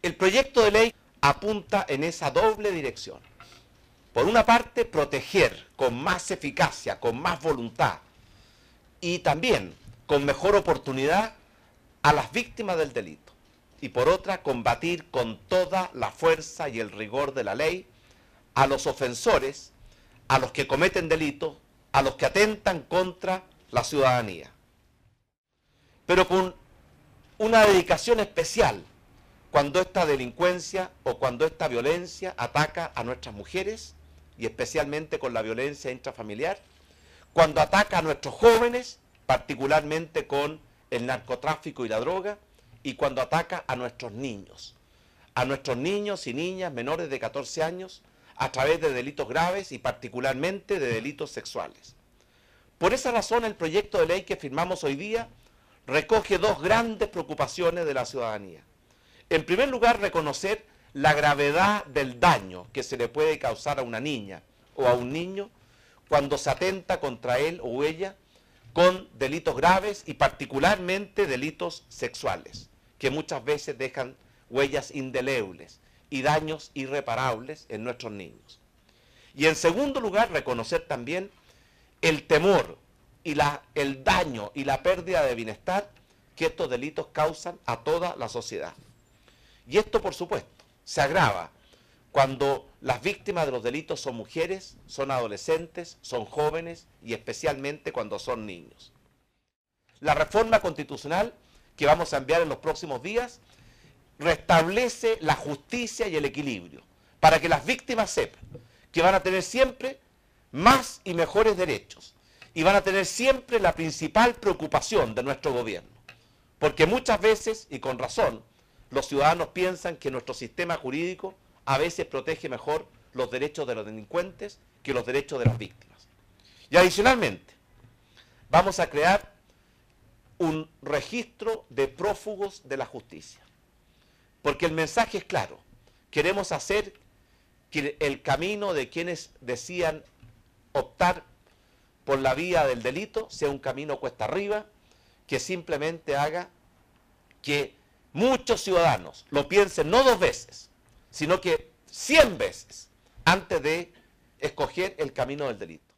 El proyecto de ley apunta en esa doble dirección. Por una parte, proteger con más eficacia, con más voluntad y también con mejor oportunidad a las víctimas del delito. Y por otra, combatir con toda la fuerza y el rigor de la ley a los ofensores, a los que cometen delitos, a los que atentan contra la ciudadanía. Pero con una dedicación especial cuando esta delincuencia o cuando esta violencia ataca a nuestras mujeres, y especialmente con la violencia intrafamiliar, cuando ataca a nuestros jóvenes, particularmente con el narcotráfico y la droga, y cuando ataca a nuestros niños y niñas menores de 14 años, a través de delitos graves y particularmente de delitos sexuales. Por esa razón, el proyecto de ley que firmamos hoy día recoge dos grandes preocupaciones de la ciudadanía. En primer lugar, reconocer la gravedad del daño que se le puede causar a una niña o a un niño cuando se atenta contra él o ella con delitos graves y particularmente delitos sexuales, que muchas veces dejan huellas indelebles y daños irreparables en nuestros niños. Y en segundo lugar, reconocer también el temor y el daño y la pérdida de bienestar que estos delitos causan a toda la sociedad. Y esto, por supuesto, se agrava cuando las víctimas de los delitos son mujeres, son adolescentes, son jóvenes y especialmente cuando son niños. La reforma constitucional que vamos a enviar en los próximos días restablece la justicia y el equilibrio para que las víctimas sepan que van a tener siempre más y mejores derechos y van a tener siempre la principal preocupación de nuestro gobierno. Porque muchas veces, y con razón, los ciudadanos piensan que nuestro sistema jurídico a veces protege mejor los derechos de los delincuentes que los derechos de las víctimas. Y adicionalmente, vamos a crear un registro de prófugos de la justicia. Porque el mensaje es claro. Queremos hacer que el camino de quienes decían optar por la vía del delito sea un camino cuesta arriba, que simplemente haga que muchos ciudadanos lo piensen no 2 veces, sino que 100 veces antes de escoger el camino del delito.